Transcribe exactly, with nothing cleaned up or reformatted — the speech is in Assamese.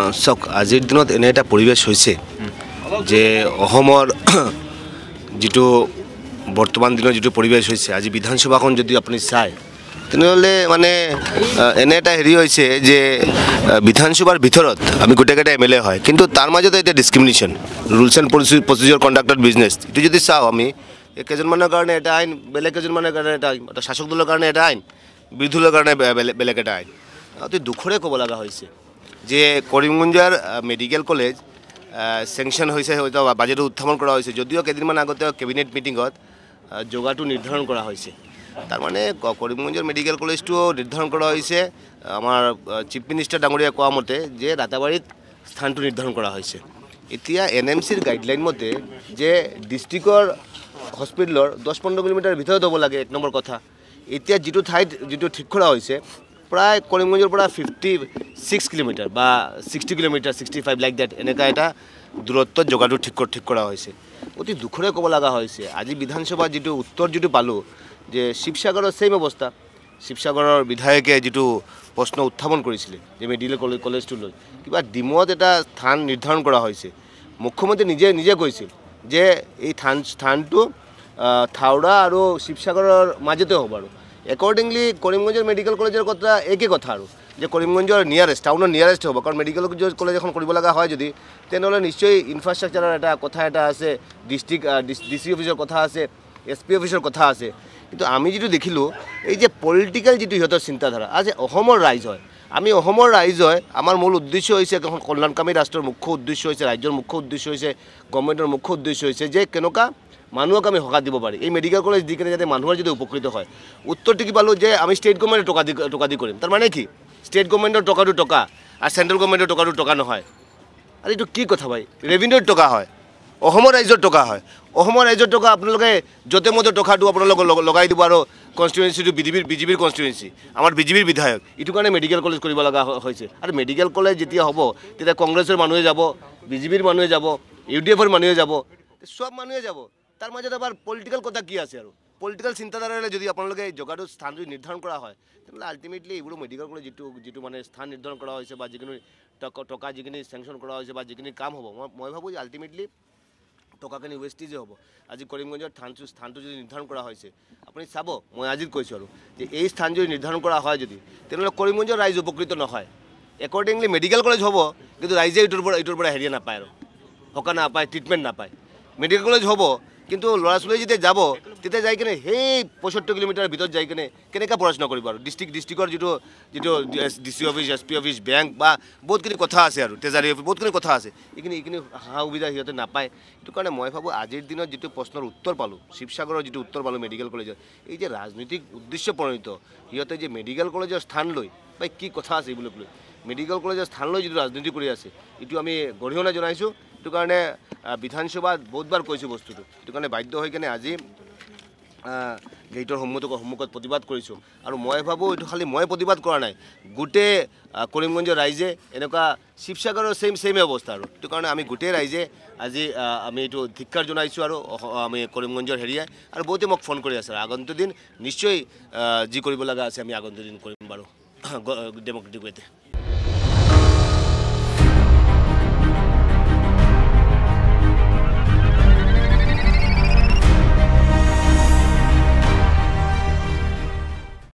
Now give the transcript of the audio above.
চাওক আজিৰ দিনত এনে এটা পৰিৱেশ হৈছে যে অসমৰ যিটো বৰ্তমান দিনৰ যিটো পৰিৱেশ হৈছে আজি বিধানসভাখন যদি আপুনি চায় তেনেহ'লে মানে এনে এটা হেৰি হৈছে যে বিধানসভাৰ ভিতৰত আমি গোটেইকেইটা এম এল এ হয় কিন্তু তাৰ মাজতে এতিয়া discrimination rules and procedure conducted business এইটো যদি চাওঁ আমি কেইজনমানৰ কাৰণে এটা আইন বেলেগ কেইজনমানৰ কাৰণে এটা আইন এটা শাসক দলৰ কাৰণে এটা আইন বিৰোধী দলৰ কাৰণে বেলেগ এটা আইন অতি দুখৰে ক'ব লগা হৈছে যে কৰিমগঞ্জৰ মেডিকেল কলেজ চেংচন হৈছে হয়তো বাজেটত উত্থাপন কৰা হৈছে যদিও কেইদিনমান আগতে কেবিনেট মিটিঙত যোগাটো নিৰ্ধাৰণ কৰা হৈছে তাৰমানে কৰিমগঞ্জৰ মেডিকেল কলেজটো নিৰ্ধাৰণ কৰা হৈছে আমাৰ চিফ মিনিষ্টাৰ ডাঙৰীয়াই কোৱা মতে যে ৰাতাবাৰীত স্থানটো নিৰ্ধাৰণ কৰা হৈছে এতিয়া এন এম চিৰ গাইডলাইন মতে যে ডিষ্ট্ৰিক্টৰ হস্পিটেলৰ দহ পোন্ধৰ কিলোমিটাৰ ভিতৰত হ'ব লাগে এক নম্বৰ কথা এতিয়া যিটো ঠাইত যিটো ঠিক কৰা হৈছে প্ৰায় কৰিমগঞ্জৰ পৰা ফিফটি ছিক্স কিলোমিটাৰ বা sixty kilometre sixty five like that এনেকুৱা এটা দূৰত্বত জগাটো ঠিক ঠিক কৰা হৈছে অতি দুখৰে ক'ব লগা হৈছে আজি বিধানসভাৰ যিটো উত্তৰ যিটো পালোঁ যে শিৱসাগৰৰ ছেইম অৱস্থা শিৱসাগৰৰ বিধায়কে যিটো প্ৰশ্ন উত্থাপন কৰিছিলে যে মেডিকেল কলেজ কলেজটো লৈ কিবা ডিমত এটা স্থান নিৰ্ধাৰণ কৰা হৈছে মুখ্যমন্ত্ৰী নিজে নিজে কৈছিল যে এই স্থান স্থানটো থাওৰা আৰু শিৱসাগৰৰ মাজতে হ'ব আৰু একৰ্ডিংলি কৰিমগঞ্জৰ মেডিকেল কলেজৰ কথা একে কথা আৰু যে কৰিমগঞ্জৰ নিয়াৰেষ্ট টাউনৰ নিয়াৰেষ্ট হ'ব কাৰণ মেডিকেল কলেজ এখন কৰিব লগা হয় যদি তেনেহ'লে নিশ্চয় ইনফ্ৰাষ্ট্ৰাকচাৰৰ এটা কথা এটা আছে ডিষ্ট্ৰিক্ট ডি চি অফিচৰ কথা আছে এছ পি অফিচৰ কথা আছে কিন্তু আমি যিটো দেখিলোঁ এই যে পলিটিকেল যিটো সিহঁতৰ চিন্তাধাৰা আজি অসমৰ ৰাইজ হয় আমি অসমৰ ৰাইজ হয় আমাৰ মূল উদ্দেশ্য হৈছে এখন কল্যাণকামী ৰাষ্ট্ৰৰ মুখ্য উদ্দেশ্য হৈছে ৰাজ্যৰ মুখ্য উদ্দেশ্য হৈছে গভৰ্ণমেণ্টৰ মুখ্য উদ্দেশ্য হৈছে যে কেনেকুৱা মানুহক আমি সকাহ দিব পাৰি এই মেডিকেল কলেজ দি কিনে যাতে মানুহৰ যদি উপকৃত হয় উত্তৰটো কি পালোঁ যে আমি ষ্টেট গভৰ্ণমেণ্টৰ টকা দি টকা দি কৰিম তাৰমানে কি ষ্টেট গভৰ্ণমেণ্টৰ টকাটো টকা আৰু চেণ্ট্ৰেল গভৰ্ণমেণ্টৰ টকাটো টকা নহয় আৰু এইটো কি কথা ভাই ৰেভিনিউৰ টকা হয় অসমৰ ৰাইজৰ টকা হয় অসমৰ ৰাইজৰ টকা আপোনালোকে য'তে মতে টকাটো আপোনালোকক লগাই দিব আৰু কনষ্টিটুৱেঞ্চিটো বিজেপিৰ বিজেপিৰ কনষ্টিটুৱেঞ্চি আমাৰ বিজেপিৰ বিধায়ক এইটো কাৰণে মেডিকেল কলেজ কৰিব লগা হৈছে আৰু মেডিকেল কলেজ যেতিয়া হ'ব তেতিয়া কংগ্ৰেছৰ মানুহে যাব বিজেপিৰ মানুহে যাব ইউ ডি এফৰ মানুহে যাব চব মানুহে যাব তাৰ মাজত আবার পলিটিক্যাল কথা কি আছে আৰু পলিটিক্যাল চিন্তাধাৰাৰে যদি আপোনালোকে জগাটো স্থান যদি নিৰ্ধাৰণ কৰা হয় তেনেহ'লে আল্টিমেটলি এইবোৰ মেডিকেল কলেজ যিটো যিটো মানে স্থান নিৰ্ধাৰণ কৰা হৈছে বা যিখিনি টকা যিখিনি চেংচন কৰা হৈছে বা যিখিনি কাম হ'ব মই মই ভাবোঁ যে আল্টিমেটলি টকাখিনি ৱেষ্টেজে হ'ব আজি কৰিমগঞ্জৰ স্থানটো স্থানটো যদি নিৰ্ধাৰণ কৰা হৈছে আপুনি চাব মই আজি কৈছোঁ আৰু যে এই স্থান যদি নিৰ্ধাৰণ কৰা হয় যদি তেনেহ'লে কৰিমগঞ্জৰ ৰাইজ উপকৃত নহয় একৰ্ডিংলি মেডিকেল কলেজ হ'ব কিন্তু ৰাইজে এইটোৰ পৰা এইটোৰ পৰা হেৰিয়ে নাপায় আৰু সকাহ নাপায় ট্ৰিটমেণ্ট নাপায় মেডিকেল কলেজ হ'ব কিন্তু ল'ৰা ছোৱালী যেতিয়া যাব তেতিয়া যাই কিনে সেই পঁয়সত্তৰ কিলোমিটাৰৰ ভিতৰত যাই কিনে কেনেকৈ পঢ়া কৰিব আৰু ডিষ্ট্ৰিক্ট ডিষ্ট্ৰিক্টৰ যিটো যিটো D C office S P office bank বা বহুতখিনি কথা আছে আৰু ট্ৰেজাৰী অফিচ বহুতখিনি কথা আছে এইখিনি এইখিনি সা সুবিধা সিহঁতে নাপায় সেইটো কাৰণে মই ভাবোঁ আজিৰ দিনত যিটো প্ৰশ্নৰ উত্তৰ পালোঁ শিৱসাগৰৰ যিটো উত্তৰ পালোঁ মেডিকেল কলেজৰ এই যে ৰাজনৈতিক উদ্দেশ্য প্ৰণীত সিহঁতে যে মেডিকেল কলেজৰ স্থান লৈ বা কি কথা আছে এইবিলাক লৈ মেডিকেল কলেজৰ স্থান লৈ যিটো ৰাজনীতি কৰি আছে এইটো আমি গৰিহণা জনাইছোঁ সেইটো কাৰণে বিধানসভাত বহুতবাৰ কৈছোঁ বস্তুটো সেইটো কাৰণে বাধ্য হৈ কিনে আজি গেটৰ সন্মুখত সন্মুখত প্ৰতিবাদ কৰিছোঁ আৰু মই ভাবোঁ এইটো খালি মই প্ৰতিবাদ কৰা নাই গোটেই কৰিমগঞ্জৰ ৰাইজে এনেকুৱা শিৱসাগৰৰ ছেইম ছেইমে অৱস্থা আৰু সেইটো কাৰণে আমি গোটেই ৰাইজে আজি আমি এইটো ধিক্কাৰ জনাইছোঁ আৰু আমি কৰিমগঞ্জৰ হেৰিয়াই আৰু বহুতে মোক ফোন কৰি আছে আগন্তুক দিন নিশ্চয় যি কৰিব লগা আছে আমি আগন্তুক দিন কৰিম বাৰু ডেমক্ৰেটিক ৱেতে